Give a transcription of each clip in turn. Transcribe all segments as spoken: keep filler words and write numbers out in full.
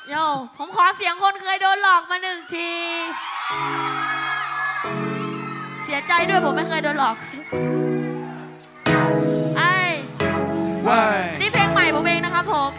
โยผมขอเสียงคนเคยโดนหลอกมาหนึ่งที เสียใจด้วยผมไม่เคยโดนหลอกไอ้นี่เพลงใหม่ผมเองนะครับผม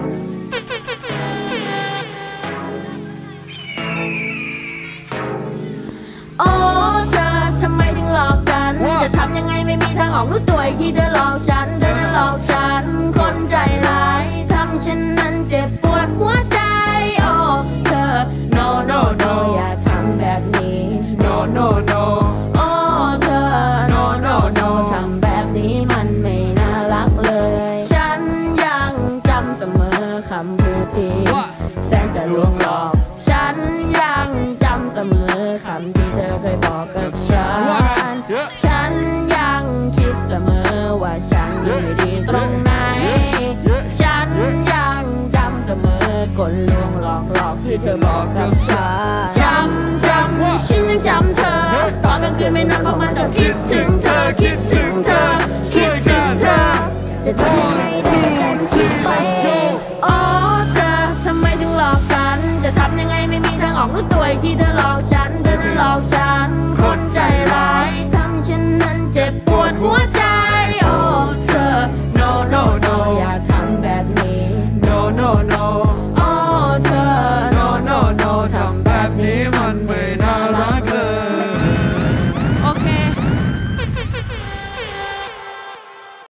โอ้เธอทำไมถึงหลอกกันจะทำยังไงไม่มีทางออกรู้ตัวอีกทีเธอหลอกฉันเธอนั้นหลอกฉันคนใจร้ายทำฉันนั้นเจ็บปวดหัวใจโอ้เธอ no no no อย่าทำแบบนี้ no no no โอ้เธอ no no no ทำแบบนี้มันไม่น่ารักเลยฉันยังจำเสมอคำพูดที่แสนจะลวงหลอกฉันยังจำเสมอคำที่เธอเคยบอกกับฉันฉันยังคิดเสมอว่าฉันไม่ดีตรงไหนฉันยังจำเสมอกลลวงหลอกหลอกที่เธอบอกกับฉันจำจำฉันยังจำเธอตอนกลางคืนไม่นอนเพราะมันจะคิดถึงเธอคิดถึงเธอคิดถึงเธอจะทำยังไง